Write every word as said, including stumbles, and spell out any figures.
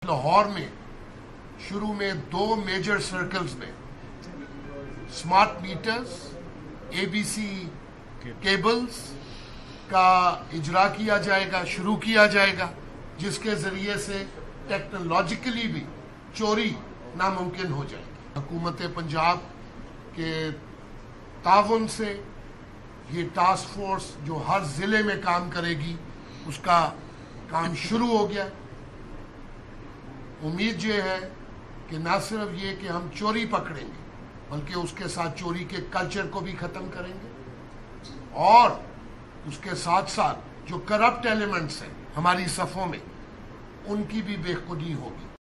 लाहौर में शुरू में दो मेजर सर्कल्स में स्मार्ट मीटर्स, एबीसी केबल्स का इजरा किया जाएगा, शुरू किया जाएगा, जिसके जरिए से टेक्नोलॉजिकली भी चोरी नामुमकिन हो जाएगी। हुकूमत पंजाब के ताउन से ये टास्क फोर्स जो हर जिले में काम करेगी, उसका काम शुरू हो गया। उम्मीद ये है कि न सिर्फ ये कि हम चोरी पकड़ेंगे, बल्कि उसके साथ चोरी के कल्चर को भी खत्म करेंगे और उसके साथ साथ जो करप्ट एलिमेंट्स हैं हमारी सफ़ों में, उनकी भी बेखुदी होगी।